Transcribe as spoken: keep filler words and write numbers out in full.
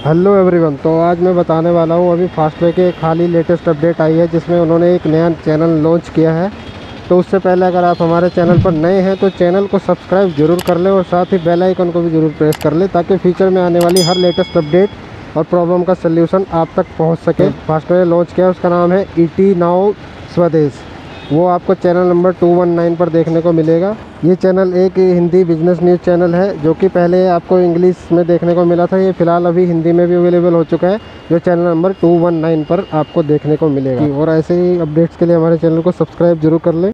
Hello everyone. तो आज मैं बताने वाला हूँ अभी फास्टवे के खाली लेटेस्ट अपडेट आई है जिसमें उन्होंने एक नया चैनल लॉन्च किया है। तो उससे पहले अगर आप हमारे चैनल पर नए हैं तो चैनल को सब्सक्राइब जरूर कर लें और साथ ही बेल आइकन को भी ज़रूर प्रेस कर लें ताकि फ्यूचर में आने वाली हर लेटेस्ट अपडेट और प्रॉब्लम का सल्यूशन आप तक पहुँच सके। फास्टवे लॉन्च किया है, उसका नाम है ई टी नाउ स्वदेश। वो आपको channel number two one nine पर देखने को मिलेगा। ये चैनल एक हिंदी बिजनेस न्यूज़ चैनल है जो कि पहले आपको इंग्लिश में देखने को मिला था। ये फिलहाल अभी हिंदी में भी अवेलेबल हो चुका है, जो channel number two one nine पर आपको देखने को मिलेगा। और ऐसे ही अपडेट्स के लिए हमारे चैनल को सब्सक्राइब जरूर कर लें।